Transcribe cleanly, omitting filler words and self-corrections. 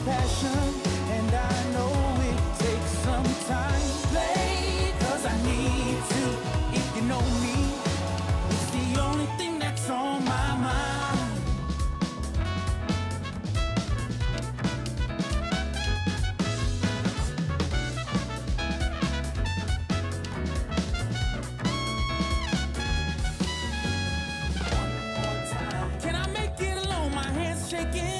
passion, and I know it takes some time. Play, 'cause I need to. If you know me, it's the only thing that's on my mind. Can I make it alone? My hands shaking.